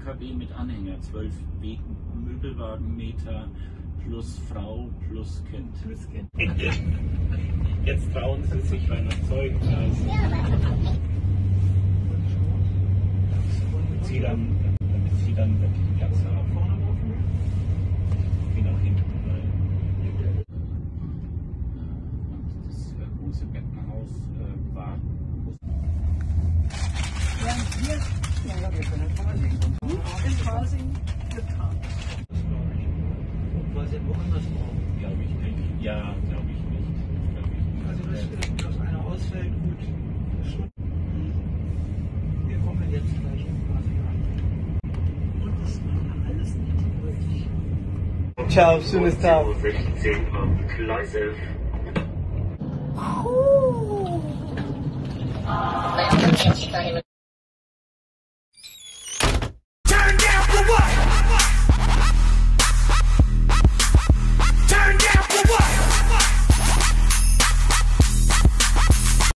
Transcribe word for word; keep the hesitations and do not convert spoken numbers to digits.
Kb mit Anhänger, zwölf Möbelwagenmeter plus Frau plus Kind. Plus Kind. Jetzt trauen sie sich, weil noch Zeug da ist. Damit sie dann, damit sie dann wirklich Platz haben. Wie nach hinten. Und das große Bettenhaus äh, war. Ja, hier, ja, wir können Parsing. In Parsing getan. Was denn woanders brauchen? Glaube ich nicht. Ja, glaube ich nicht. Glaub ich nicht. Also das, dass einer ausfällt, gut. Wir kommen jetzt gleich in Parsing an. Und das war alles nicht möglich. Ciao, schönes Tag. sechzehn am Gleis elf. Uh.